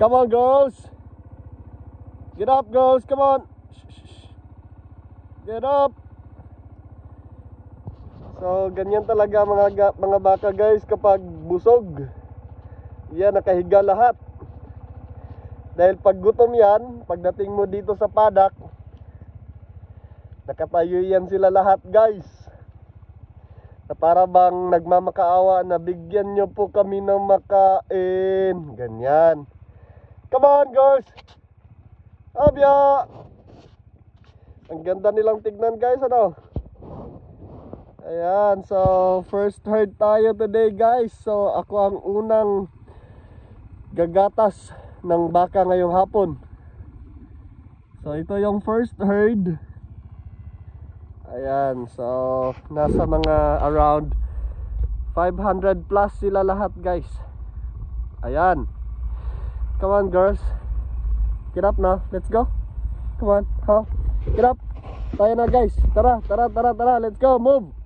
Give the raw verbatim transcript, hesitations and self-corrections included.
Come on, girls. Get up, girls. Come on. Get up. So, ganyan talaga mga, mga baka guys kapag busog. Yan, nakahiga lahat. Dahil pag gutom yan, pagdating mo dito sa paddock, nakatayo yan sila lahat guys. Na para bang nagmamakaawa na bigyan nyo po kami ng makain. Ganyan. Come on girls. Abya. Ang ganda nilang tignan guys, ano? Ayan, so first herd tayo today guys. So ako ang unang gagatas ng baka ngayong hapon. So ito yung first herd. Ayan, so nasa mga around five hundred plus sila lahat guys. Ayan. Come on girls. Get up na, let's go. Come on, huh? Get up. Tayo na guys. Tara, tara, tara, tara. Let's go, move.